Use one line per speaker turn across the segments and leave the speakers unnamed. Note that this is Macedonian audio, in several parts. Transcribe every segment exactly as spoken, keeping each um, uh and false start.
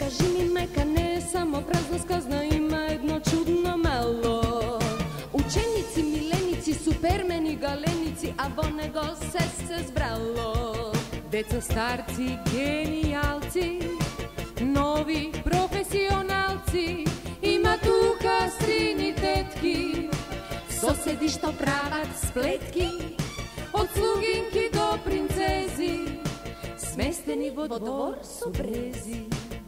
кажи ми, майка, не е само празна сказна, има едно чудно мало. Ученици, миленици, супермени, галеници, а во него се се збрало. Деца, старци, гениалци, нови професионалци, има тука сини тетки, соседи што прават сплетки, од слугинки до принцези, сместени во двор со брези.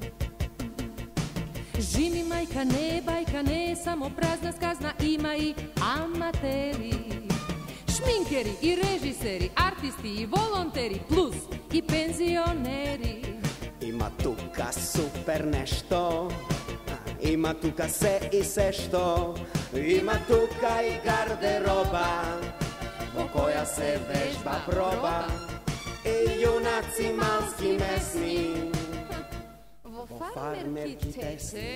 Жими, мајка, не е бајка, не е само празна сказна, има и аматери, шминкери и режисери, артисти и волонтери, плюс и пензионери.
Има тука супер нешто, има тука се и се што, има тука и гардероба, во која се вежба проба, и јунаци малски месни,
во фармерки тесни.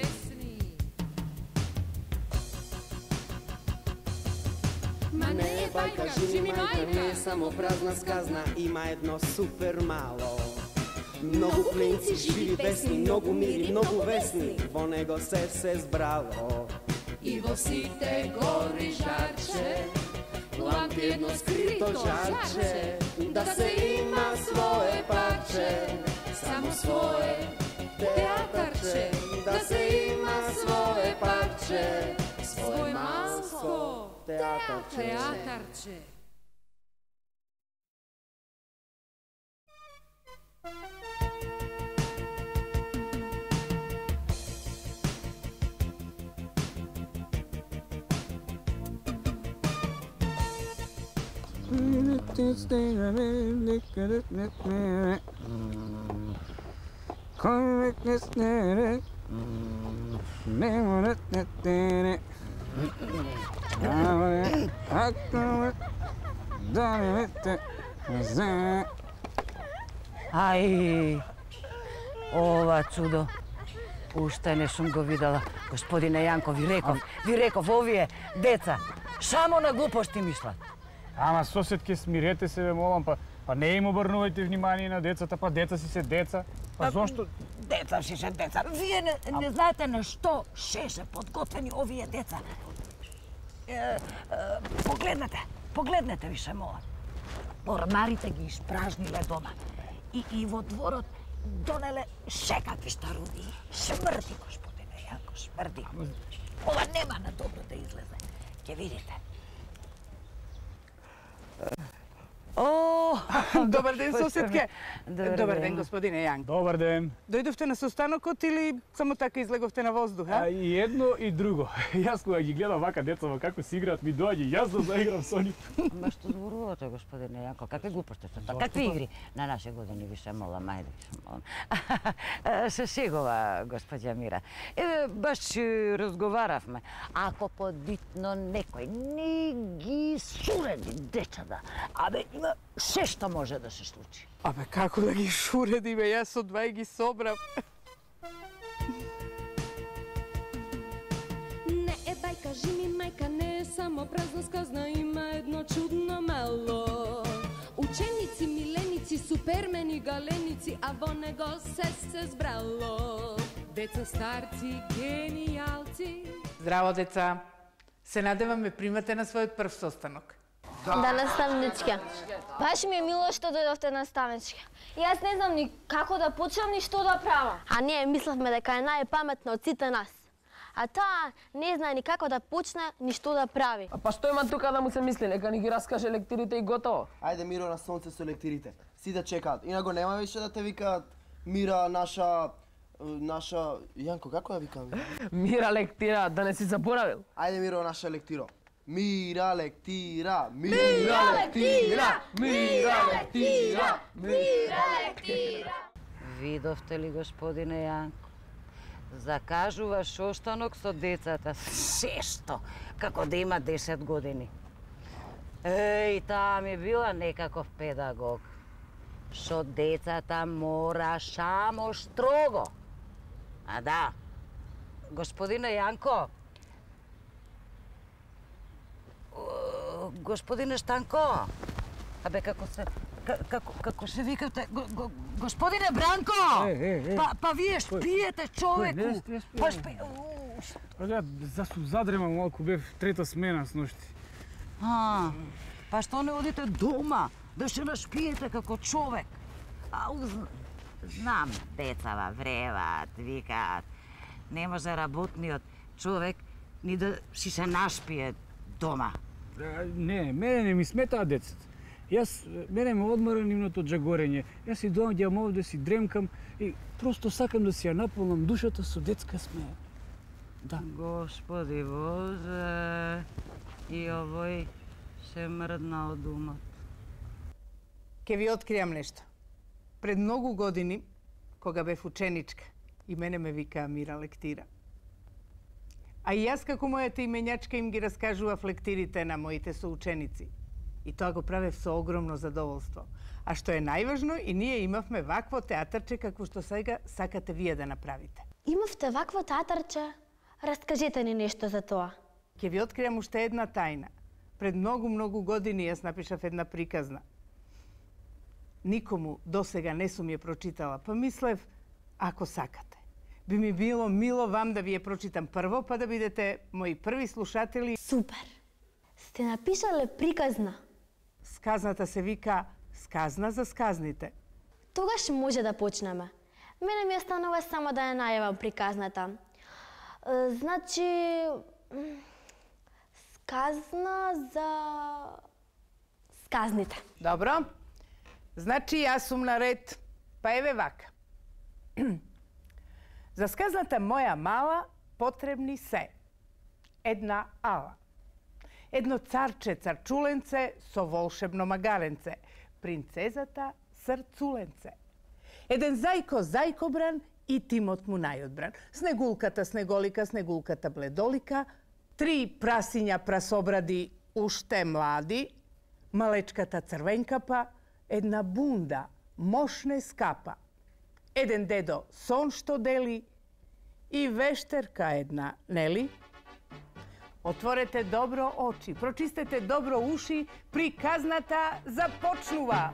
Ма не е бајка, жими, мајка,
не е само празна сказна, има едно супер мало. Многу клинци, живи песни, многу мири, многу весни, во него се се збрало.
И во сите гори жарче, лампи едно скрито жарче,
да се има свое парче,
само свое театарче,
да се има свое парче,
свој малко
театарче.
театарче.
Ај, ова чудо, уште не сум го видела. Господине Јанко, ви реков, ви реков, овие деца, само на глупости мислат.
Ама соседке, смирете се, бе, молам, па, па не им обрнувајте внимание на децата, па деца си се деца. Па зошто?
Деца си се деца. Вие не, не знаете на што шеше подготвени овие деца. Е, е, погледнете, погледнете ви се, молам. Ормарите ги испражниле дома. И, и во дворот донеле секакви старуди. Смрди, господине Јанко, смрди. Ова нема на добро да излезе. Ќе видите. О,
Добар ден, соседке.
Добар
Добар
ден.
ден, господине Јанко.
Добар ден.
Дојдовте на состанокот или само така излеговте на воздух,
А,
а?
и едно и друго. Јас кога ги гледам вака деца во како си играат, ми доаѓа јас да заиграм со нив.
Ама што зборувате, господине Јанко? Какви глупости се тоа? Какви игри? На наше години ви се молам, ајде ви се молам. Се шегова, господја Мира. Еве, баш си разговаравме. Ако подбитно некој не ги суреди дечада, абе, има се што може да се случи.
Абе, како да ги шуреди, бе, јас со двај ги собрав.
Не е бајка, жими, мајка, не е само празна сказна, има едно чудно мало. Ученици, миленици, супермени, галеници, а во него се се збрало. Деца, старци, гениалци.
Здраво, деца. Се надевам ме примате на својот прв состанок.
Да, наставничке. Баш ми е мило што дојдовте наставничке. Јас не знам ни како да почнам, ни што да правам.
А ние мислевме дека е најпаметна од сите нас. А таа не знае ни како да почне, ни што да прави.
А па што има тука да му се мисли? Нека ни ги раскаже лектирите и готово.
Ајде, Миро, на сонце со лектирите. Си да чекаат. Инако нема више да те викаат Мира, наша... наша... Јанко, како ја викам?
Мира лектира, да не си заборавил.
Ајде, Миро, наша лектиро. Мира лектира,
Мира лектира, Мира лектира, Мира лектира.
Видовте ли, господине Јанко? Закажуваш останок со децата. Се што, како да има десет години. Еј, таа ми била некаков педагог. Со децата мора само строго. А да, господине Јанко, господине Штанко, абе како се Како, како се викате, го, го, господине Бранко!
Е, е, е.
Па, па вие шпиете, човеку!
Не, не спијам.
Па шпи...
Ја засу задремам малку, бев трета смена с ношти.
А, па што не одите дома, да се нашпиете како човек? Ау, знам, децава вреват, викаат. Не може работниот човек ни да си се нашпие дома.
Не, мене не ми сметаат децата. Јас, мене ме одмара нивното джагорење. Јас си доаѓам овде, си дремкам и просто сакам да си ја наполнам душата со детска смеја. Да.
Господи Боже, и овој се мрдна од умот.
Ке ви откријам нешто. Пред многу години, кога бев ученичка, и мене ме викаа Мира лектира. А и јас како мојата именјачка им ги раскажував лектирите на моите соученици. И тоа го правев со огромно задоволство. А што е најважно, и ние имавме вакво театарче како што сега сакате вие да направите.
Имавте вакво театарче? Раскажете ни нешто за тоа.
Ќе ви откријам уште една тајна. Пред многу, многу години јас напишав една приказна. Никому досега не сум ја прочитала, па мислев, ако сакате. Би ми било мило вам да ви ја прочитам прво, па да бидете мои први слушатели.
Супер! Сте напишале приказна?
Сказната се вика Сказна за сказните.
Тогаш може да почнеме. Мене ми останува само да ја најавам приказната. Е, значи... Сказна за... сказните.
Добро. Значи јас сум наред, па еве вака. За сказната моја мала потребни се една ала, едно царче царчуленце со волшебно магаренце, принцезата срцуленце, еден зајко зајкобран и тимот му најодбран, снегулката снеголика, снегулката бледолика, три прасиња прасобради уште млади, малечката црвенкапа, една бунда мошне скапа, еден дедо сон што дели и вештерка една, нели? Отворете добро очи, прочистете добро уши, приказната започнува.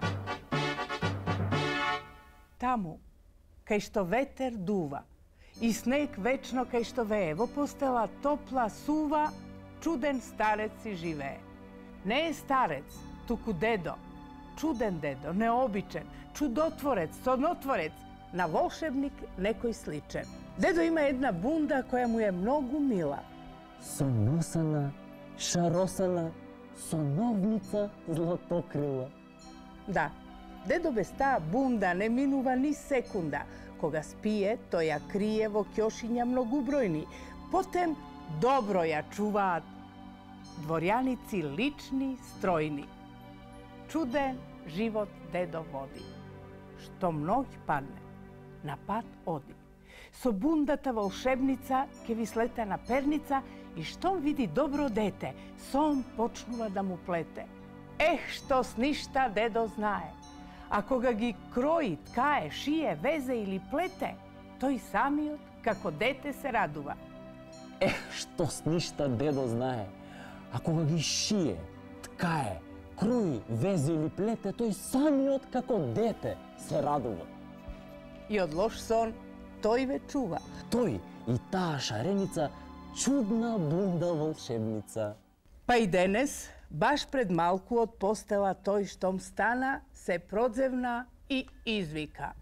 Таму, кај што ветер дува и снег вечно кај што вее, во постела топла сува, чуден старец си живее. Не е старец, туку дедо, чуден дедо, необичен, чудотворец, сонотворец, на волшебник некој сличен. Дедо има една бунда која му е многу мила.
Соносана, шаросана, соновница златокрила.
Да, дедо без таа бунда не минува ни секунда. Кога спие, тој ја крие во ќошиња многубројни. Потем добро ја чуваат дворјаници лични, стројни. Чуден живот дедо води. Што многи падне, на пат оди. Со бундата волшебница ке ви слета на перница и штом види добро дете, сон почнува да му плете. Ех, што с ништа дедо знае. А кога ги крои, ткае, шие, везе или плете, тој самиот како дете се радува.
Ех, што с ништа дедо знае. А кога ги шие, ткае, крои, везе или плете, тој самиот како дете се радува.
И од лош сон тој ве чува.
Тој и таа шареница, чудна бунда волшебница.
Па и денес, баш пред малку од постела тој штом стана, се продзевна и извика.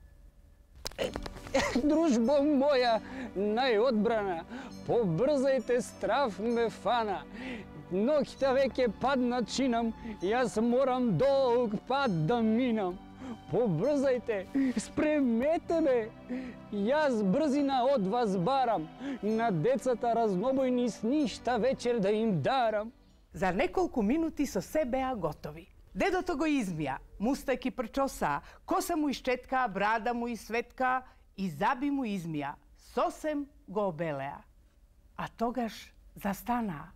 Дружбо моја најодбрана, побрзајте, страв ме фана. Ноќта веќе падна чинам, јас морам долг пат да минам. Побрзајте, спремете ме, јас брзина од вас барам, на децата разнобојни сништа вечер да им дарам.
За неколку минути со се беа готови. Дедото го измија, мустаки прчоса, коса му исчетка, брада муисветка и заби му измија, сосем го обелеа. А тогаш застанаа.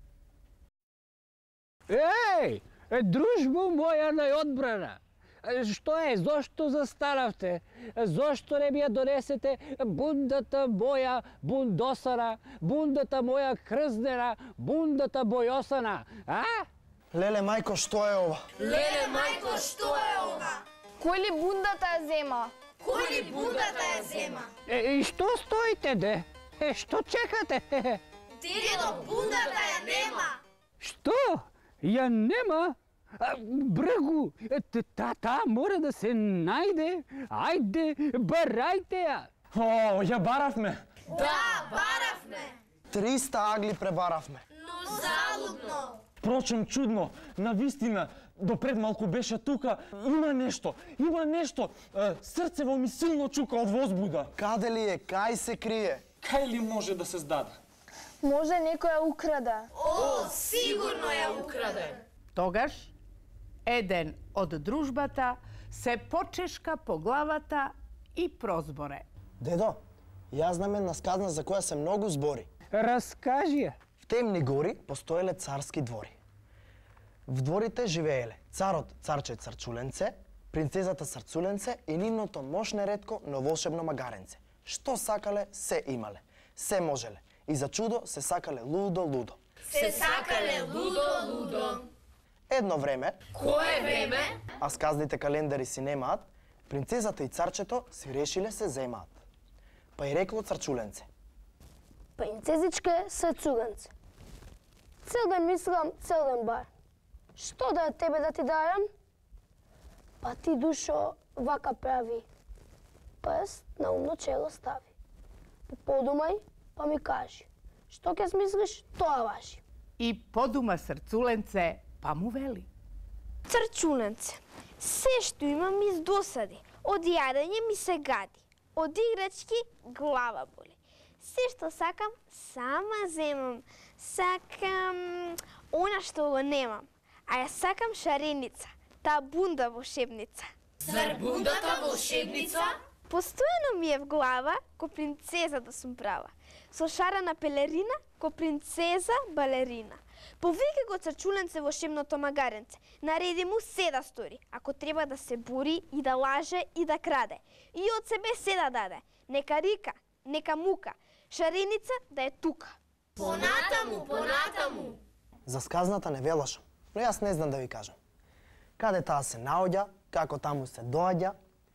Еј, дружбо моја најодбрана, што е, зошто застанавте? Зошто не ми ја донесете бундата моја бундосана, бундата моја крзнена, бундата бојосана, а?
Леле, мајко, што е ова?
Леле, мајко, што е ова?
Кој ли бундата ја зема?
Кој ли бундата ја зема?
Е, и што стоите, де? Е, што чекате?
Дедо, бундата ја нема.
Што? Ја нема? А, Бргу, та мора да се најде. Ајде, барајте ја.
О, ја баравме.
Да, баравме.
триста агли пребаравме.
Но залудно.
Впрочем, чудно, навистина, допред малку беше тука, има нешто, има нешто. Е, срцево ми силно чука од возбуда.
Каде ли е? Кај се крие?
Кај ли може да се здаде?
Може некој ја украда.
О, сигурно ја украде.
Тогаш, еден од дружбата се почешка по главата и прозборе.
Дедо, јас знам една сказна за која се многу збори.
Раскажи ја.
В темни гори постоеле царски двори. В дворите живееле царот царче Црчуленце, принцезата Црцуленце и нивното мош неретко, но волшебно магаренце. Што сакале, се имале. Се можеле. И за чудо се сакале лудо-лудо.
Се сакале лудо-лудо.
Едно време,
Кое време?
а сказните календари си немаат, принцезата и царчето си решиле се земаат. Па и рекло Црчуленце:
Принцезичке се цуганце. Цел ден мислам, цел ден бар. Што да тебе да ти дајам? Па ти, душо, вака прави. Прст на умно чело стави. Подумај, па ми кажи. Што ќе смислиш, тоа важи.
И подума Црцуленце, па му вели:
Црчуленце, се што имам ми досади. Од јадење ми се гади. Од играчки глава боли. Се што сакам, сама земам. Сакам она што го немам. А ја сакам шареница, та бунда волшебница.
Зар бундата волшебница?
Постојано ми е в глава, ко принцеза да сум права. Со шарена пелерина, ко принцеза балерина. Повеќе го Црчуленце волшебното магаренце. Нареди му се да стори, ако треба да се бури и да лаже и да краде. И од себе се да даде. Нека рика, нека мука, шареница да е тука.
Понатаму, понатаму.
За сказната не велашам, но јас не знам да ви кажам. Каде таа се наоѓа, како таму се доаѓа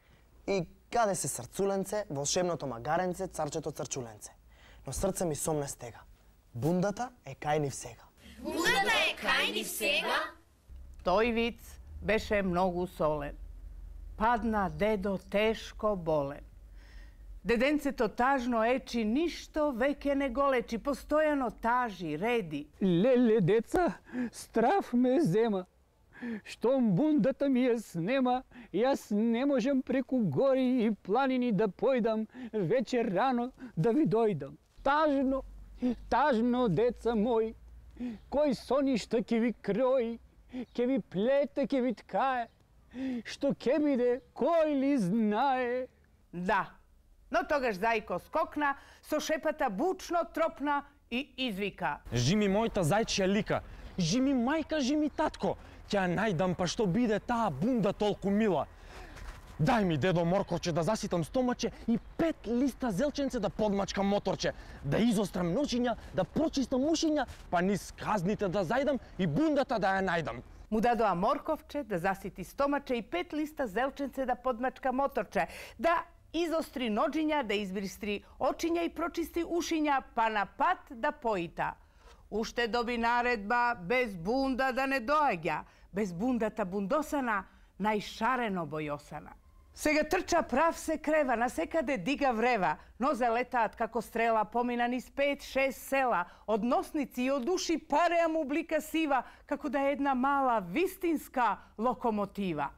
и каде се Црцуленце, волшебното магаренце, царчето Црчуленце. Но срце ми сомне стега. Бундата е кај нив сега.
Бундата е кај нив сега?
Тој виц беше многу солен. Падна дедо тешко болен. Деденцето тажно ечи, ништо веќе не го лечи, постојано тажи, реди.
Леле, деца, страф ме зема. Штом бундата ми ја снема, јас не можам преку гори и планини да појдам, вече рано да ви дојдам. Тажно, тажно, деца мои, кој соништа ќе ви крои, ќе ви плете, ќе ви ткае, што ќе биде, кој ли знае.
Да, но тогаш зајко скокна, со шепата бучно тропна и извика:
Жими мојта зајчија лика, жими мајка, жими татко, ќе најдам па што биде таа бунда толку мила. Дај ми, дедо Морковче, да заситам стомаче и пет листа зелченце да подмачкам моторче, да изострам ночиња, да прочистам ушиња, па низ казните да зајдам и бундата да ја најдам.
Му дадоа Морковче да засити стомаче и пет листа зелченце да подмачка моторче, да изостри ноđиња, да избристри очиња и прочисти ушиња, па на пат да поита. Уште доби наредба без бунда да не доаѓа, без бундата бундосана, најшарено бојосана. Сега трча прав се крева, насекаде дига врева, но залетаат како стрела, помина низ пет-шест села, од носници и од уши пареа му блика сива, како да е една мала вистинска локомотива.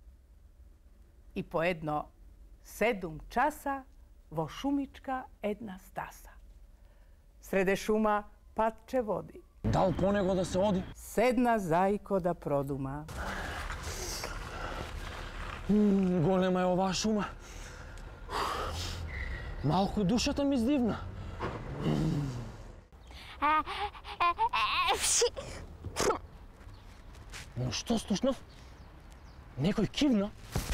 И по едно седум часа во шумичка една стаса. Среде шума патче води.
Дал по него да се оди?
Седна зајко да продума.
М, голема е оваа шума. Малку душата ми здивна. Но што слушнав? Некој кивна.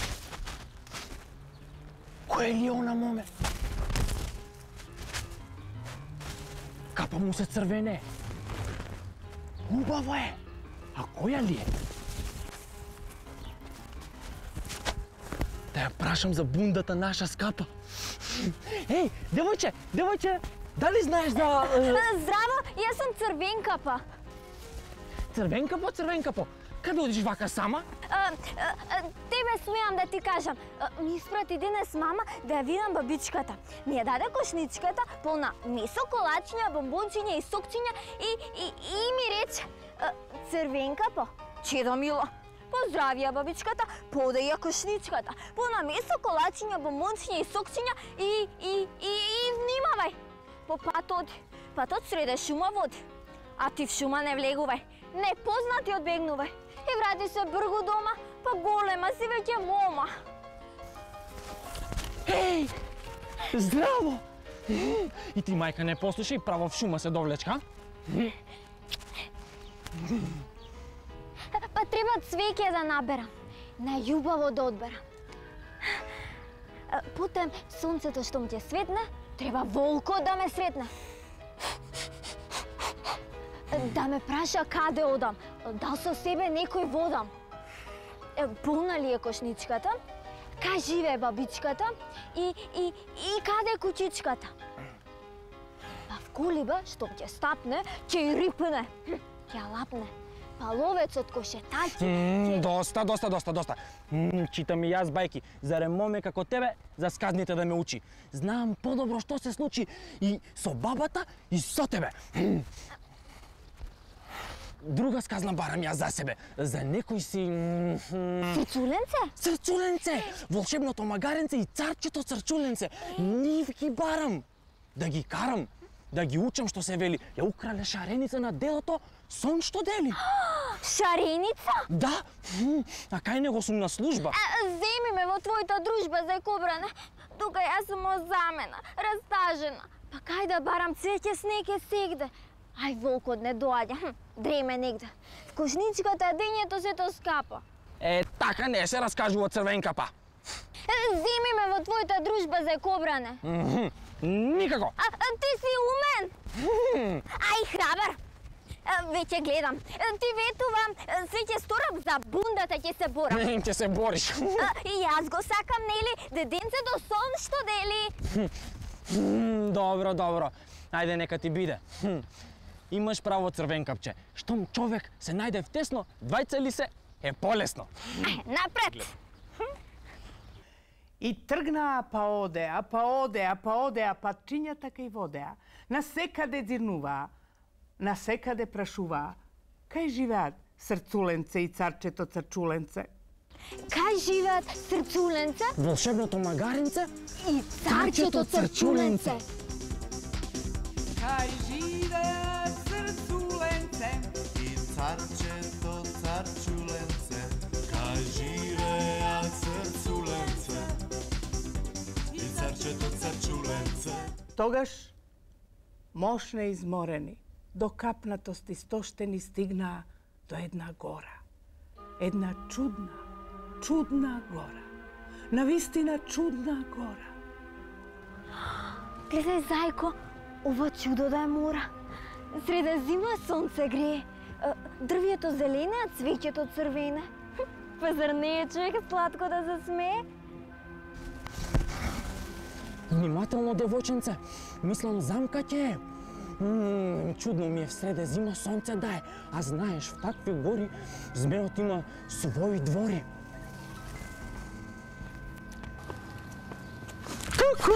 Кој ли е она моме? Капа му се црвене. Убаво е. А која ли е? Да ја прашам за бундата наша скапа. Еј, девојче, девојче, дали знаеш за...
Здраво, јас сум Црвенкапа.
Црвенкапо, Црвенкапо, каде одиш вака сама?
Тебе смеам да ти кажам. Ми испрати денес мама да ја видам бабичката. Ми ја даде кошничката полна месо, колачиња, бомбончиња и сокчиња и, и, и ми рече: Црвенкапо, чедо мило, поздравија бабичката, подај ја кошничката, полна месо, колачиња, бомбончиња и сокчиња и, и, и, и внимавај. По пат оди, патот среде шума води, а ти в шума не влегувај, непознати одбегнувај. И врати се бргу дома, па голема си веќе мома.
Еј, здраво! И ти, мајка, не послушај, право в шума се довлечка?
Па треба цвеќе да наберам, најубаво да одберам. Потем сонцето што ми ќе светне, треба волкот да ме сретне. Да ме праша каде одам, дал со себе некој водам. Полна ли е кошничката, кај живее бабичката и, и, и каде е кучичката. Па в колиба, што ќе стапне, ќе и рипне, ќе лапне. Па ловецот кошетајки...
Mm, доста, доста, доста, доста. Mm, читам и јас бајки, зарем моме како тебе, за сказните да ме учи. Знам подобро што се случи и со бабата и со тебе. Mm. Друга сказна барам јас за себе, за некој си...
Црчуленце?
Црчуленце! Волшебното магаренце и царчето црчуленце. Нив ги барам. Да ги карам, да ги учам што се вели. Ја украле шареница на делото, сон што дели.
Шареница?
Да, а кај него сум на служба.
Земи ме во твојата дружба за екобране. Тука јас сум озамена, растажена. Па кај да барам цвеќе снеге сегде? Ај, волкот не доаѓа, дреме негде. В кошничката дењето сето скапа.
Е, така не се раскажува Црвенкапа.
Земи ме во твојата дружба за екобране.
Mm-hmm. Никако.
А, а ти си умен. Mm-hmm. Ај, храбар. Веќе гледам. Ти ветувам, се ќе сторам за бундата ќе се борам.
Ќе се бориш.
И јас го сакам, нели, деденцето сон што дели.
Добро, добро. Ајде, нека ти биде. Имаш право, Црвенкапче. Штом човек се најде в тесно, двајца ли се, е полесно.
Напред!
И тргнаа па одеа, па одеа, па одеа, па чинјата кај водеа. На секаде дзирнуваа, на секаде прашуваа. Кај живеат Срцуленце и царчето Црчуленце?
Кај живеат Срцуленце?
Волшебното магаренце?
И царчето Црчуленце?
Кај живеат Срцуленце
и царчето Црчуленце? Кај живеат Срцуленце и царчето Црчуленце?
Тогаш, мошне изморени, до капнатост истоштени стигнаа до една гора. Една чудна, чудна гора. Навистина чудна гора.
Гледај, зајко, ова чудо да е мора. Среда зима сонце грее, дрвјето зелене, а цвеќето црвене. Па зар не е човек сладко да се смее?
Внимателно, девојченце, мислам замка ќе е. Ммм, чудно ми е всреде зима сонце да е, а знаеш, в такви гори змеот има своји двори. Ку-ку!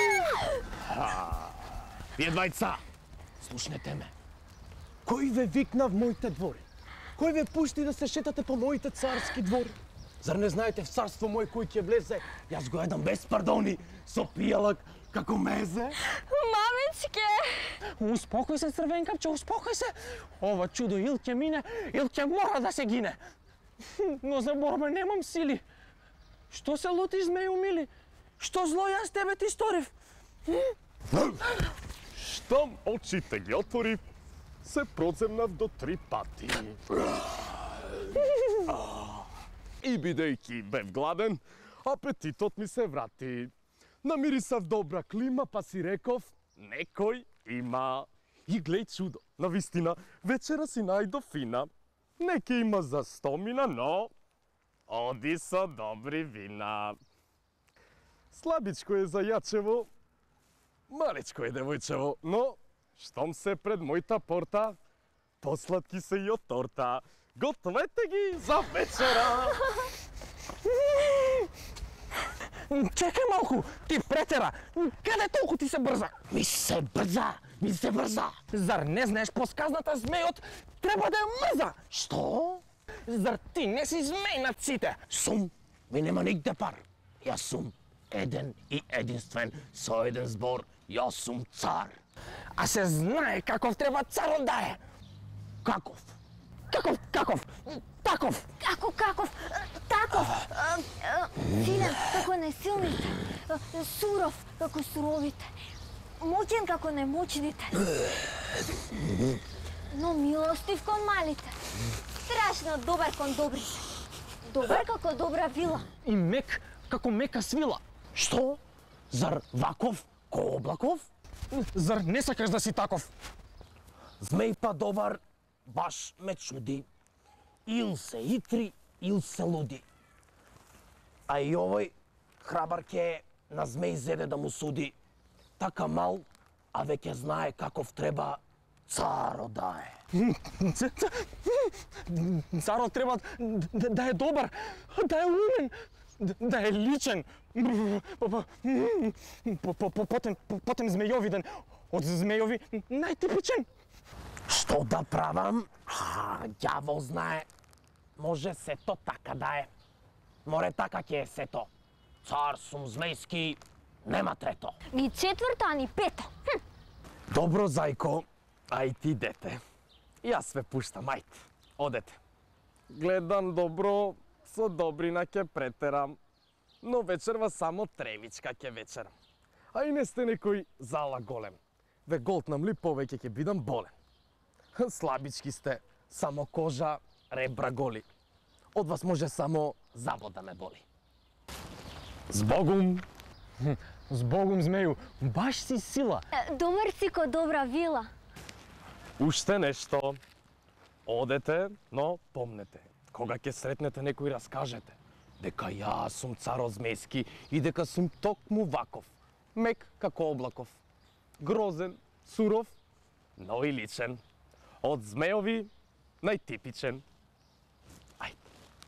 Вие двајца, слушнете ме. Кој ве викна в моите двори? Кој ве пушти да се шетате по моите царски двори? Зар не знаете в царство мој кој ќе влезе? Јас го едам без пардони, со пијалак, како мезе.
Мамичке!
Успокој се, Црвенкапче, успокој се. Ова чудо ил ќе мине, ил ќе мора да се гине. Но за борба немам сили. Што се лутиш, змеју мили? Што зло јас тебе ти сторив?
Штом очите ги отворив, се процемнав до три пати. И бидејќи бев гладен, апетитот ми се врати. Намирисав добра клима, па си реков, некој има. И глеј чудо, навистина, вечера си најдов фина.
Неке има за стомина, но оди со добри вина. Слабичко е за јачево, маличко е девојчево, но штом се пред мојта порта, посладки се и од торта. Гответе ги за вечера!
Чекай малку, ти претера! Каде толку ти се брза? Ми се брза, ми се брза! Зар не знаеш посказната змејот треба да ја мрза? Што? Зар ти не си змеј над сите? Сум, ми нема нигде пар. Јас сум еден и единствен со еден збор. Јас сум цар. А се знае каков треба царот да е. Каков? Каков, каков? Таков!
Како, каков? Таков! Силен како несилните, суров како суровите, моќен како немоćните, но милостив кон малите, страшно добар кон добрите, добар како добра вила.
И мек како мека свила. Што? Зар ваков ко облаков? Зар не сакаш да си таков? Змеј па добар баш ме чуди. Ил се итри, ил се луди. А и овој храбар ке на змеј зеде да му суди. Така мал, а веќе знае каков треба царо да е. Царот треба да е добар, да е умен, да е личен. Потем змејовиден, од змејови најтипичен. Што да правам? А, ѓавол знае. Може сето така да е. Море така ќе е сето. Цар сум змејски, нема трето.
Ни четврто, а ни пето. Хм.
Добро, зајко, а и ти дете. Јас ве пуштам, ајде, одете. Гледам добро, со добрина ќе претерам, но вечерва само тревичка ќе вечерам. А и не сте некој зала голем. Ве голтнам ли повеќе ќе бидам болен. Слабички сте, само кожа, ребра голи. Од вас може само забот да ме боли.
Збогум! Збогум, змеју, баш си сила.
Добар си ко добра вила.
Уште нешто. Одете, но помнете, кога ќе сретнете некој раскажете дека јас сум царот змејски и дека сум токму ваков, мек како облаков, грозен, суров, но и личен. Од змејови најтипичен. Ајде.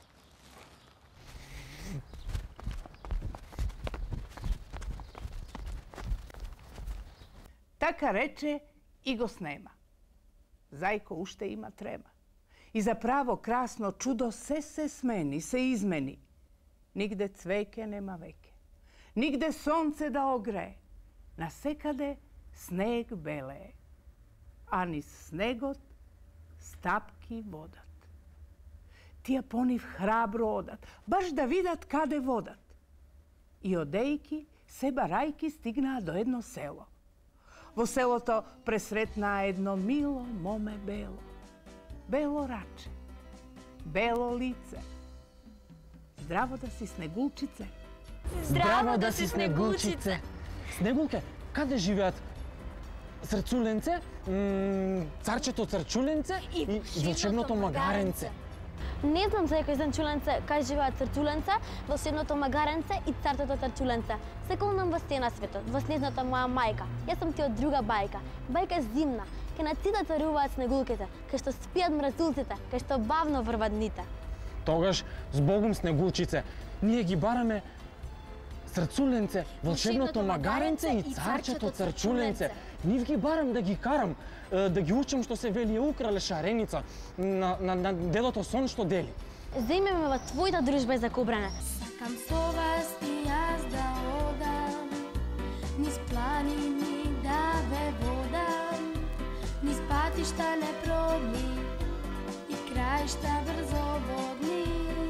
Така рече и го снема. Зајко уште има трема. И заправо красно чудо се се смени, се измени. Нигде цвеќе нема веќе. Нигде сонце да огрее. Насекаде снег белее. А низ снегот стапки водат. Тие по нив храбро одат, баш да видат каде водат. И одејки се барајки стигнаа до едно село. Во селото пресретнаа едно мило моме бело. Бело раче, бело лице. Здраво да си, Снегулчице.
Здраво да си, Снегулчице.
Снегулке, каде живеат Црцуленце, царчето Црчуленце и волшебното магаренце?
Не знам за некој Црчуленце, кај живеат Црчуленце, волшебното магаренце и царчето Црчуленце. Се колнам во сте на светот, во снежната моја мајка. Јас сум ти од друга бајка, бајка зимна. Кај на ците царуваат снегулките, кај што спијат мразулците, кај што бавно врват дните.
Тогаш, збогум, Снегулчице, ние ги бараме Црцуленце, волшебното магаренце и царчето Црчуленце. Нив ги барам да ги карам, да ги учам што се вели украле шареница на, на, на делото сон што дели.
Земе ме во твојата дружба за кобране.
Сакам со вас и јас да одам, низ планини да ве водам, низ патишта непродни и краишта брзоводни.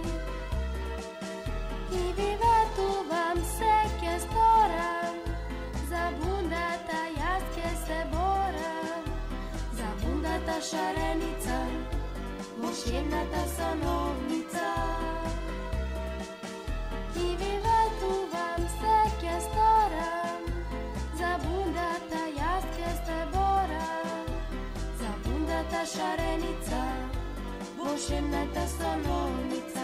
И ви ветувам се ке сторам, за бундата јас ке се борам, за бундата шареница, волшебната сановница. И ви ветувам се ке сторам, за бундата јас ке се борам, за бундата шареница,
волшебната столовница.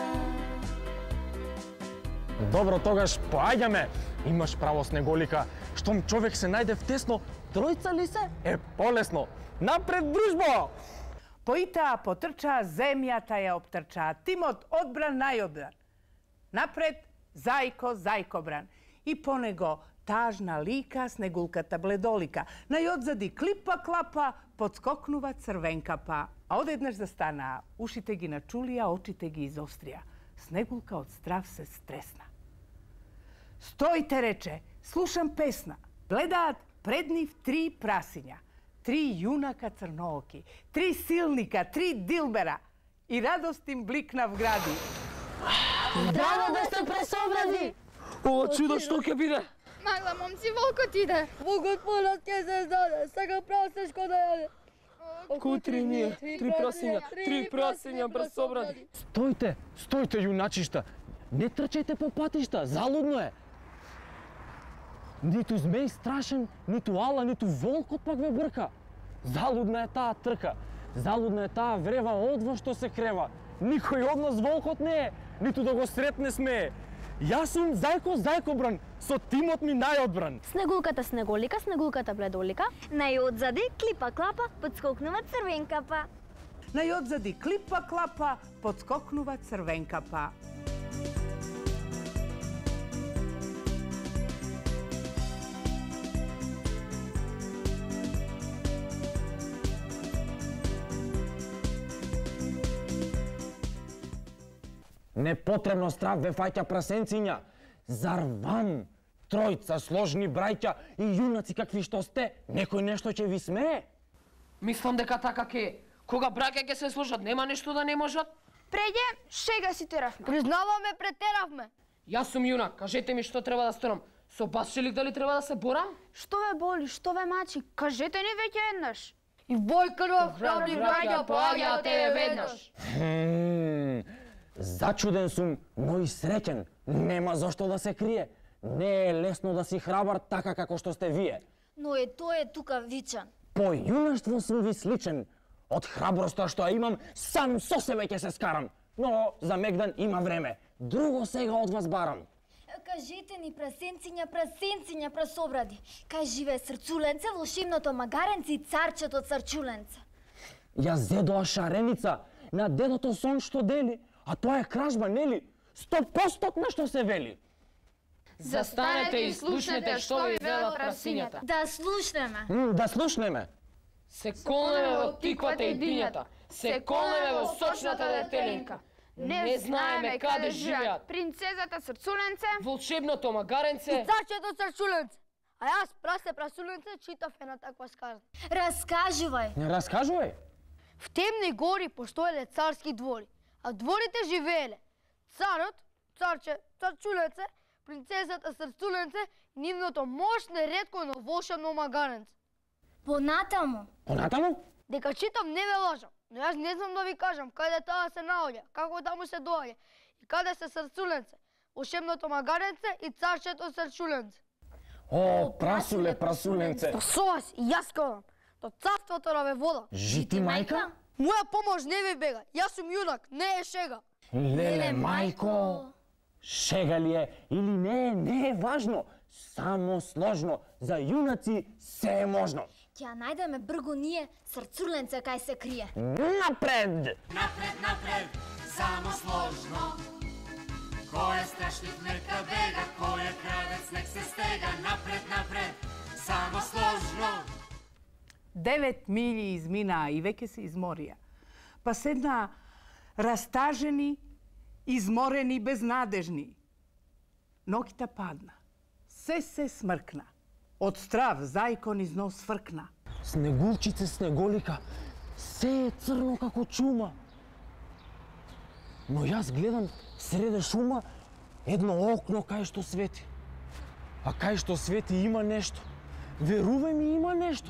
Добро, тогаш поаѓаме. Имаш право, Снеголика. Штом човек се најде в тесно, тројца ли се? Е полесно. Напред, дружбо!
Поитаа потрчаа, земјата ја обтрчаа. Тимот одбран најодбран. Напред, зајко, зајкобран. И по него тажна лика, Снегулката бледолика. Најодзади клипа клапа, подскокнува црвенкапа. А одеднаш застанаа, ушите ги начулија, очите ги изострија. Снегулка од страв се стресна. Стојте, рече, слушам песна. Гледаат пред нив три прасиња. Три јунака црнооки, три силника, три дилбера. И радост им бликна в гради.
Дано да сте пресобради! Ова чудо што ќе биде?
Магла, момци, волкот иде. Волкот полет ќе се здаде, сега прасешко да јаде.
Кутри ние, три прасиња, три прасиња пресобради.
Стојте, стојте, јуначишта. Не трчајте по патишта, залудно е. Ниту змеј страшен, ниту ала, ниту волкот пак ве брка. Залудна е таа трка. Залудна е таа врева одва што се крева. Никој од нас волкот не е, ниту да го сретне смее. Јас сум зајко зајкобран, со тимот ми најодбран.
Снегулката Снеголика, Снегулката бледолика.
Најодзади клипа клапа, подскокнува црвенкапа.
Најодзади клипа клапа, подскокнува црвенкапа.
Непотребно страв ве фаќа прасенциња. Зар вам, тројца сложни брајќа и јунаци какви што сте, некој нешто ќе ви смее?
Мислам дека така ке е. Кога браќа ќе се слушат, нема нешто да не можат?
Преѓе, шега си теравме. Признаваме, претеравме.
Јас сум јунак, кажете ми што треба да сторам. Со басчелик дали треба да се борам?
Што ве боли, што ве мачи? Кажете ни веќе еднаш. И бој крв, храбри браќа, поаѓа тебе веднаш.
Зачуден сум, но и среќен. Нема зошто да се крие. Не е лесно да си храбар така како што сте вие.
Но е тој е тука вичан.
По јунаштво сум ви сличен. Од храброста што ја имам, сам со себе ќе се скарам. Но за мегдан има време. Друго сега од вас барам.
Кажете ни, прасенциња, прасенциња, прасобради. Кај живее Срцуленце, волшебното магаренце и царчето Црчуленце?
Ја зедоа шареница на дедото сон што дели, а тоа е кражба, нели? Сто постотно што се вели.
Застанете и слушнете што ви велат прасињата.
Да слушнеме.
М, да слушнеме.
Се колнеме во тиквата и дињата, се колнеме во сочната детелинка. Не знаеме каде живеат
принцезата Срцуленце,
волшебното магаренце
и царчето Црчуленце. А јас, прасе Прасуленце, читав една таква сказка.
Раскажувај.
Не раскажувај.
В темни гори постоеле царски двори, а дворите живееле царот, царче, Црчуленце, принцезата Срцуленце, нивното мощно и ретко, но волшебно магаренце.
Понатаму.
Понатаму?
Дека читам не ве лажам, но јас не знам да ви кажам каде таа се наоѓа, како таму се доаѓа и каде се Срцуленце, волшебното магаренце и царчето Црчуленце.
О, прасуле, прасуленце.
Па со вас, и јас кажам, до царството на ве вода.
Жити мајка?
Моја помош не ви бега, јас сум јунак, не е шега.
Леле, мајко, шега ли е или не е, не е важно. Само сложно, за јунаци се е можно.
Ќе најдеме бргу ние, Срцуленце кај се крие.
Напред!
Напред, напред, само сложно. Кој е страшлив нека бега, кој е крадец нек се стега. Напред, напред, само сложно.
Девет милји изминаа и веќе се изморија. Па седнаа растажени, изморени, безнадежни. Ноќта падна. Се се смркна. Од страв зајко низ нос фркна.
Снегулчице, Снеголика, се е црно како чума. Но јас гледам среде шума едно окно кај што свети. А кај што свети има нешто. Верувај ми, има нешто.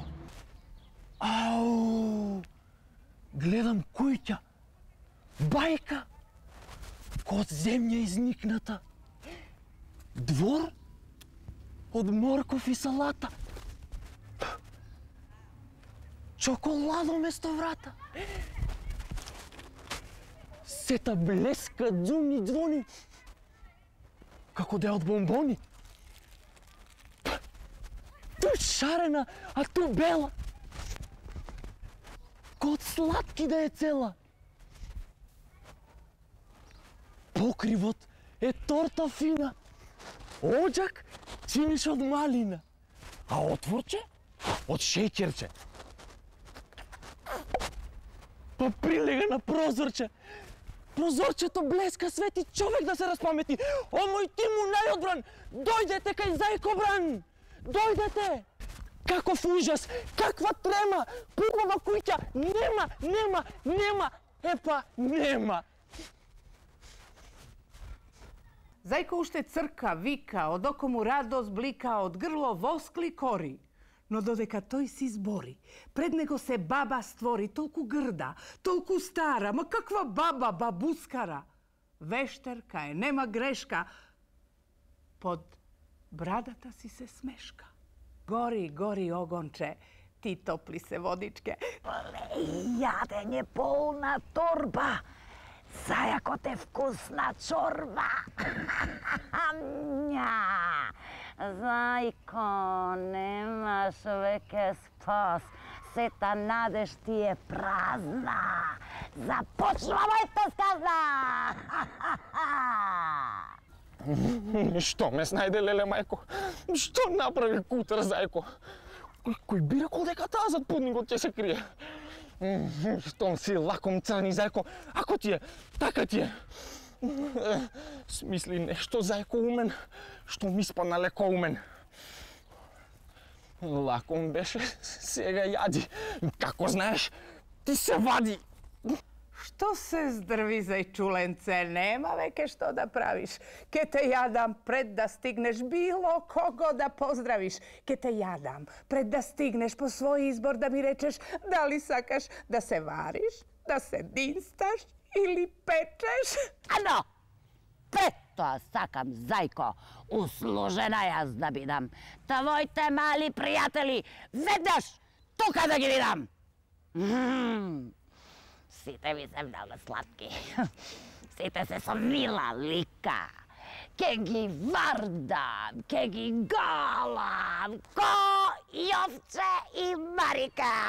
Ау! Гледам куќа. Бајка. Од земја изникната. Двор од морков и салата. Чоколадо место врата. Сета блеска, дзуни, звони. Како да е од бомбони. Ту шарена, а ту бела. Ко од сладки да е цела. Покривот е торта фина. Оđак чиниш од малина. А отворче од шеќерче. Па прилега на прозорче. Прозорчето блеска, свети, човек да се распамети. О, мој ти му најодбран, дојдете кај Зајко Бран. Дојдете. Каков ужас, каква трема, пугава куќа, нема, нема, нема, епа, нема.
Зајко уште црка, вика, од око му радост блика, од грло воскли кори. Но додека тој си збори, пред него се баба створи, толку грда, толку стара, ма каква баба, бабускара. Вештерка е, нема грешка. Под брадата си се смешка. Гори, гори огонче, ти топли се водичке.
Јадење полна торба. Зајакот е вкусна чорба. Ња. Зајко, немаш веќе спас. Сета надеж ти е празна. Започва мојата сказна.
Што ме снајде, леле мајко? Што направи кутар Зајко? Кој би рекол дека таа зад поднигот ќе се крие? Штом си лаком црни, Зајко, ако ти е, така ти е. Смисли нешто, Зајко, умен, што ми испадна леко умен. Лаком беше, сега јади. Како знаеш, ти се вади.
Што се здрви, зајчуленце, нема веќе што да правиш. Ке те јадам пред да стигнеш било кого да поздравиш. Ке те јадам пред да стигнеш по свој избор да ми речеш дали сакаш да се вариш, да се динсташ или печеш.
Ано, пред тоа сакам, Зајко, услужена јас да бидам. Твоите мали пријатели веднаш тука да ги видам. Сите ми се многу сладки. Сите се со мила лика. Ке ги вардам, ке ги галам, ко Јовче и Марика.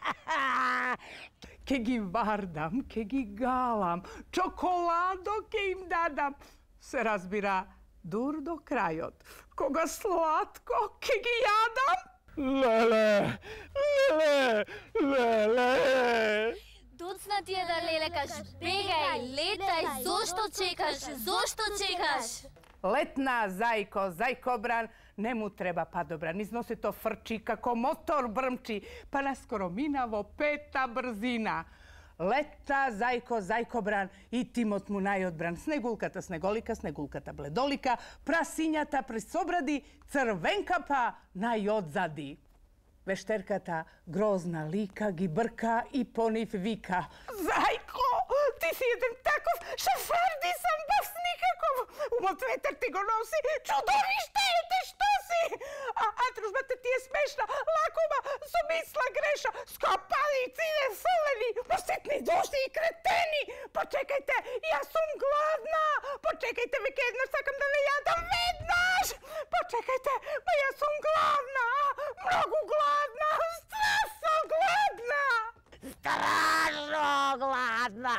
Ке ги вардам, ке ги галам, чоколадо ке им дадам. Се разбира, дур до крајот. Кога сладко ке ги јадам.
Леле, леле, леле.
Доцна ти е да лелекаш, бегај, летај, зошто чекаш, зошто чекаш?
Летна, Зајко, Зајко Бран, не му треба падобран, износито фрчи како мотор брмчи, па наскоро мина во пета брзина. Лета, Зајко, Зајко Бран и тимот му најодбран. Снегулката, снеголика, снегулката, бледолика, прасињата пресобради, црвенка па најодзади. Вештерката грозна лика ги брка и по нив вика. Зајко, ти си еден таков, шафарди сам бав с никаков. Умот ветер ти го носи, чудовиште ете што си. А, а дружбата ти е смешна, лакома, со мисла греша. Скопалици не солени, посетни дошли и кретени. Почекајте, јас сум гладна. Почекајте, веќе еднаш сакам да не јадам веднаш. Почекајте, ма јас сум гладна, многу гладна, страшно гладна.
Страшно гладна.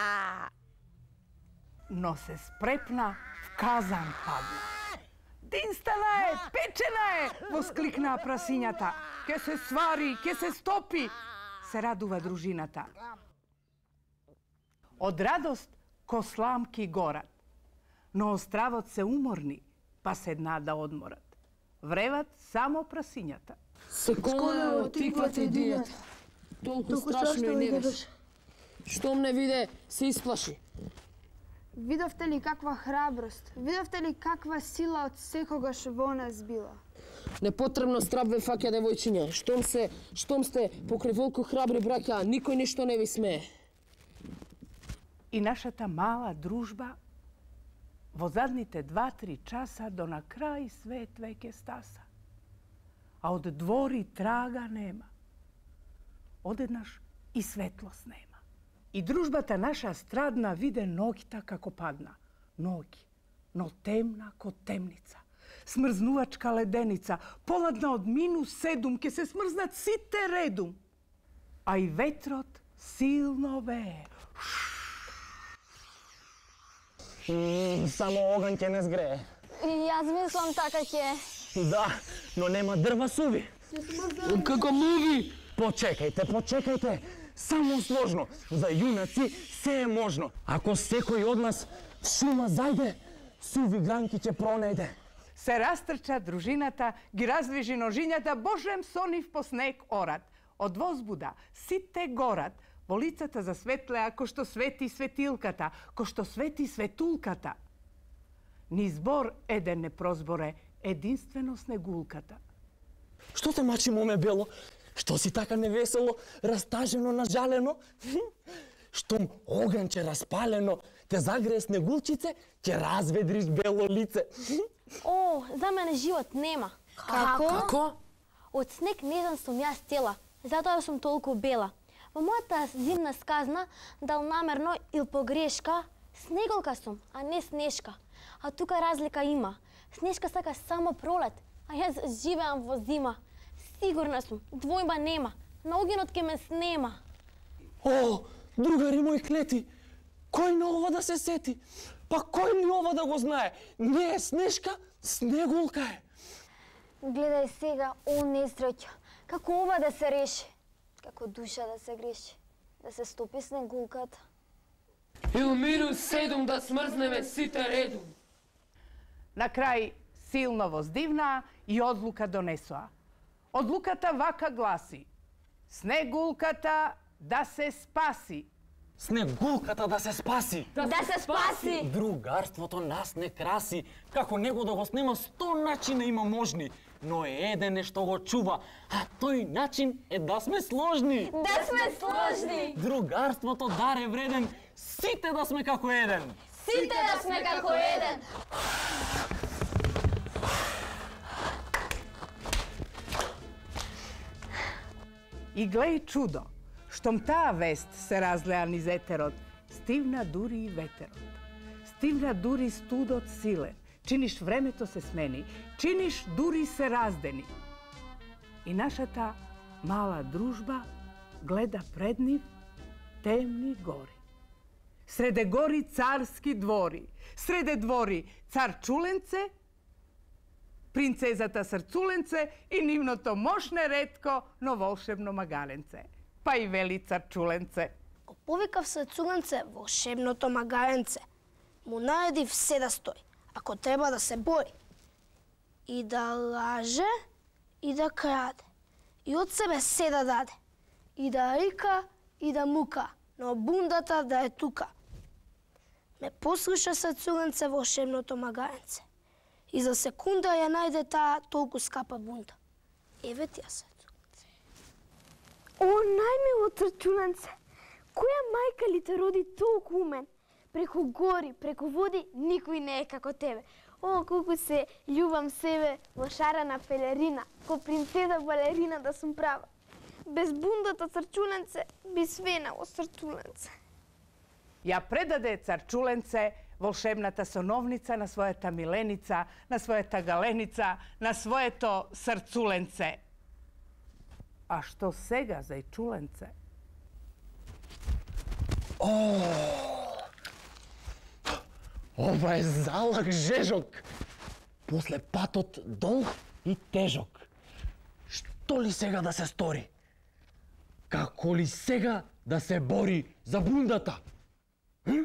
Но се спрепна, в казан падна. Динстана е, печена е, воскликнаа прасињата. Ке се свари, ке се стопи, се радува дружината. Од радост ко сламки горат, но остравот се уморни, па седнаа да одморат. Вреват само прасињата.
Се коле од тиквата и дијата. Толку страшно и не беше. Штом не виде, се исплаши.
Видовте ли каква храброст? Видовте ли каква сила од секогаш во нас била?
Непотребно страв ве фаќа девојчиња. Штом се, штом сте покрај волку храбри браќа, никој ништо не ви смее.
И нашата мала дружба во задните два-три часа до на крај свет веќе стаса. А од двори трага нема. Одеднаш и светлост нема. И дружбата наша страдна виде ноќта како падна. Ноги, но темна ко темница. Смрзнувачка леденица, поладна од минус седум, ке се смрзнат сите редум. А и ветрот силно вее.
Само оган ќе не сгрее.
И јас мислам така ќе.
Да, но нема дрва суви.
Како муви?
Почекајте, почекајте. Само сложно. За јунаци се е можно. Ако секој од нас в шума зајде, суви гранки ќе пронејде.
Се растрча дружината, ги раздвижи ножињата, божем сонив по снег орат. Од возбуда сите горат, во лицата засветлеа ко што свети светилката, ко што свети светулката. Ни збор еден не прозборе, единствено снегулката.
Што се мачи, моме бело? Што си така невесело, растажено, нажалено? Штом огнче распалено, те загрее снегулчице, ќе разведриш бело лице.
О, за мене живот нема.
Како? Како?
Од снег не знам сум јас цела, затоа сум толку бела. Во мојата зимна сказна, дал намерно или погрешка, снеголка сум, а не снешка. А тука разлика има. Снешка сака само пролет, а јас живеам во зима. Сигурна сум, двојба нема. На огинот ке ме снема.
О, другари мои клети, кој на ова да се сети? Па кој ли ова да го знае? Не е снешка, снегулка е.
Гледај сега, о несреќа, како ова да се реши? Како душа да се греши? Да се стопи снегулката?
Ил минус седум да смрзнеме сите редум.
На крај силно воздивна и одлука донесоа. Одлуката вака гласи: снегулката да се спаси.
Снегулката да се спаси.
Да, да се спаси.
Другарството нас не краси. Како него да го снема сто начина има можни. Но е еден е што го чува, а тој начин е да сме сложни.
Да сме сложни.
Другарството дар е вреден, сите да сме како еден.
Сите да сме како еден.
И глеј чудо, штом таа вест се разлеа низ етерот, стивна дури и ветерот. Стивна дури студот силен, чиниш времето се смени, чиниш дури се раздени. И нашата мала дружба гледа пред нив темни гори. Среде гори царски двори, среде двори цар Чуленце, принцезата Срцуленце и нивното мошне ретко, но волшебно магаренце. Па и вели цар Чуленце:
Го повикав Срцуленце волшебното магаренце. Му наредив се да стои, ако треба да се бори. И да лаже, и да краде. И од себе се да даде. И да рика, и да мука, но бундата да е тука. Ме послуша Срцуленце волшебното магаренце. И за секунда ја најде таа толку скапа бунда. Еве ти ја Срцуленце.
О, најмило Срцуленце, која мајка ли те роди толку умен? Преку гори, преку води, никој не е како тебе. О, колку се љубам себе во шарена пелерина, ко принцеза балерина да сум права. Без бундата Срцуленце би свенало Срцуленце.
Ја предаде цар Чуленце волшебната соновница на својата миленица, на својата галеница, на своето Срцуленце. А што сега за Чуленце?
О! Ова е залак жежок. После патот долг и тежок. Што ли сега да се стори? Како ли сега да се бори за бундата? Hm?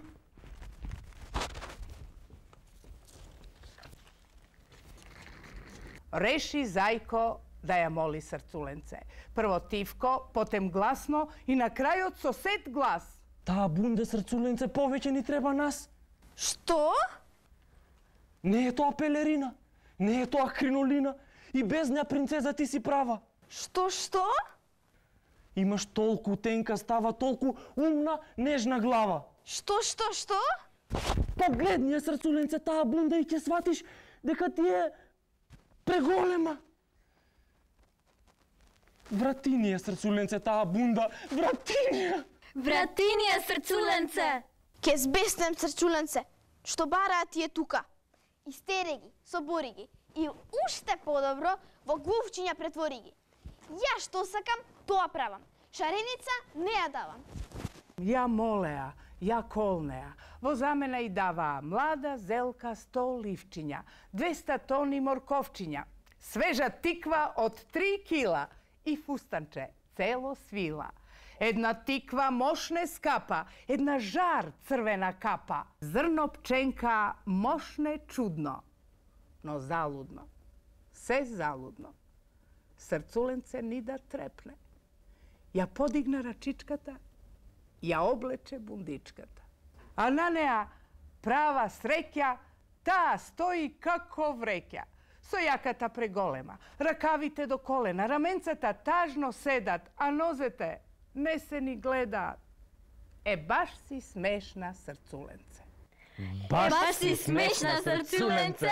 Реши зајко да ја моли Срцуленце. Прво тивко, потем гласно и на крајот со сет глас.
Таа бунда Срцуленце повеќе ни треба нас.
Што?
Не е тоа пелерина, не е тоа кринолина и без неа принцеза ти си права.
Што, што?
Имаш толку тенка става, толку умна, нежна глава.
Што, што, што?
Погледни ја Срцуленце таа бунда и ќе сватиш дека ти е преголема. Врати ни ја Срцуленце таа бунда, врати ни ја.
Братинија срцуленце!
Ке збеснем срчуленце, што бараат тие тука. Истери ги, собори ги и уште подобро во глувчиња претвори ги. Ја што сакам, тоа правам. Шареница не ја давам.
Ја молеа, ја колнеа, во замена и даваа млада зелка сто ливчиња, двеста тони морковчиња, свежа тиква од три кила и фустанче цело свила. Една тиква мошне скапа, една жар црвена капа. Зрно пченка мошне чудно, но залудно. Се залудно. Срцуленце ни да трепне. Ја подигна рачичката, ја облече бундичката. А на неа права среќа, таа стои како вреќа. Со јаката преголема, ракавите до колена, раменцата тажно седат, а нозете не се ни гледаат. Е, баш си смешна срцуленце.
Баш си смешна срцуленце.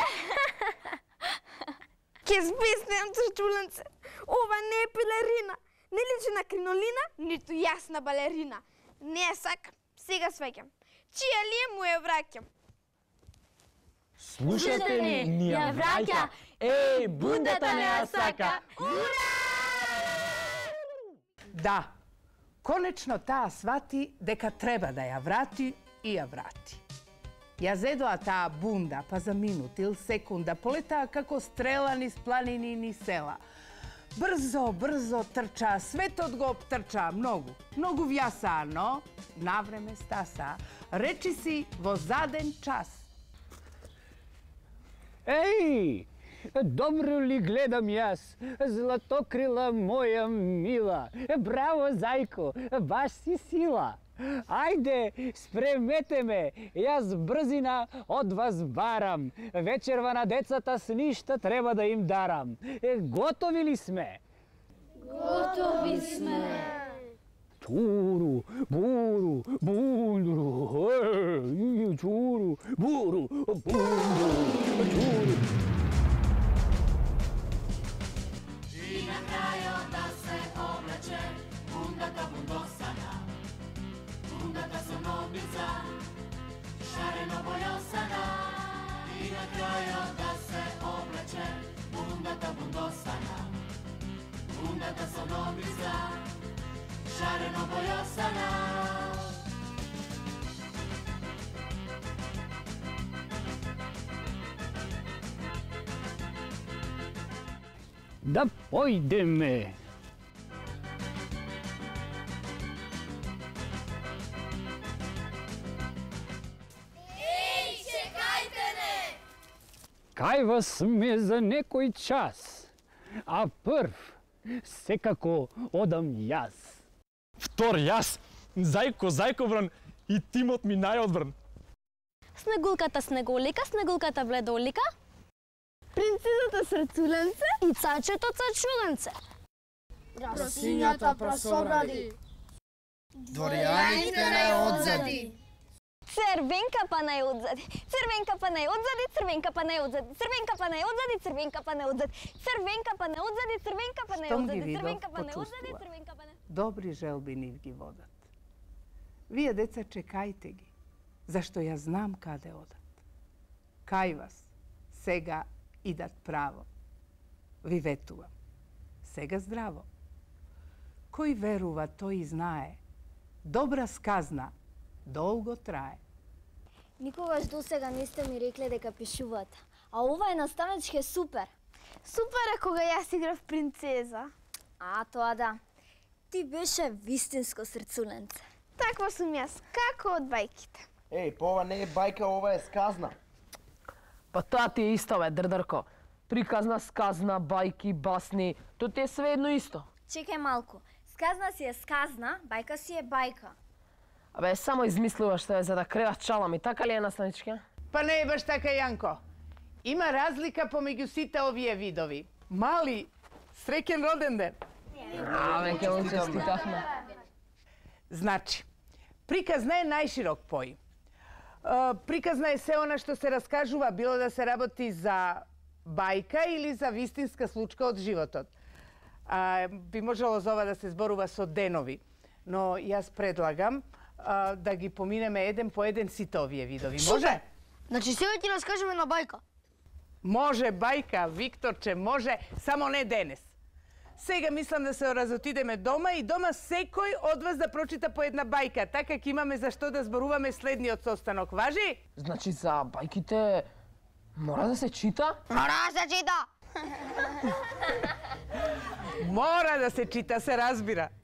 Ке збеснем срцуленце. Ова не е пелерина. Не личи на кринолина, ниту јас на балерина. Не ја сакам, сега свеќам. Чија ли е, му ја враќам.
Слушате ли, ни ја враќа. Еј, бундата не ја сака.
Да, конечно таа свати дека треба да ја врати и ја врати. Ја зедоа таа бунда, па за минут или секунда полетаа како стрела низ планини и низ села. Брзо, брзо трча, светот го обтрча, многу, многу вјасаа, но навреме стаса. Речи си во заден час.
Еј, добро ли гледам јас, златокрила моја мила. Браво, зајко, баш си сила. Ајде, спремете ме, јас брзина од вас барам. Вечерва на децата с ништа треба да им дарам. Готови ли сме?
Готови сме.
Чуру, буру, бундру, еј, чуру, буру, бундру, чуру.
И на крајот да се облече бундата бундосана. Бундата со ногница, шарено бојосана. И на крајот да се облече бундата бундосана. Бундата со ногница, шарено бојосана.
Да појдеме. Кај вас сме за некој час, а прв секако одам јас.
Втор јас, зајко, зајковран и тимот ми најодвран.
Снегулката Снеголика, Снегулката Бледолика,
Принцезата Срцуленце
и цачето Цачуленце.
Прасињата прасобради,
Дворјаните најодзади.
Црвенка па најодзади, црвенка па најодзади, црвенка па најодзади, црвенка па најодзади, црвенка па најодзади, црвенка па најодзади, црвенка па
Штом ги
најодзади,
видов,
црвенка па најодзади,
почувствував.
црвенка па најодзади.
Добри желби нив ги водат. Вие, деца, чекајте ги, зашто ја знам каде одат. Кај вас сега идат право. Ви ветувам. Сега здраво. Кој верува, тој и знае. Добра сказна долго трае.
Никогаш досега не сте ми рекле дека пишувате. А ова е наставничке супер.
Супер е кога јас играв принцеза.
А, тоа да. Ти беше вистинско срцуленце.
Таква сум јас, како од бајките.
Еј, па ова не е бајка, ова е сказна.
Па тоа ти е исто, бе, дрдрко. Приказна, сказна, бајки, басни, то ти е све едно исто.
Чекај малку. Сказна си е сказна, бајка си е бајка.
Абе, само измислуваш се за да креаш чалами, така ли е, наставничке?
Па не е баш така, Јанко. Има разлика помеѓу сите овие видови. Мали, среќен роден ден.
А, веќе он честитавме.
Значи, приказна е најширок поим. Приказна е се она што се раскажува, било да се работи за бајка или за вистинска случка од животот. А, би можело за ова да се зборува со денови. но јас предлагам а, да ги поминеме еден по еден сите овие видови. Може?
Значи сега ќе раскажеме на бајка.
Може, бајка, Викторче, може, само не денес. Сега мислам да се разотидеме дома и дома секој од вас да прочита по една бајка, така ќе имаме за што да зборуваме следниот состанок. Важи?
Значи за бајките мора да се чита?
Мора да се чита!
Мора да се чита, се разбира.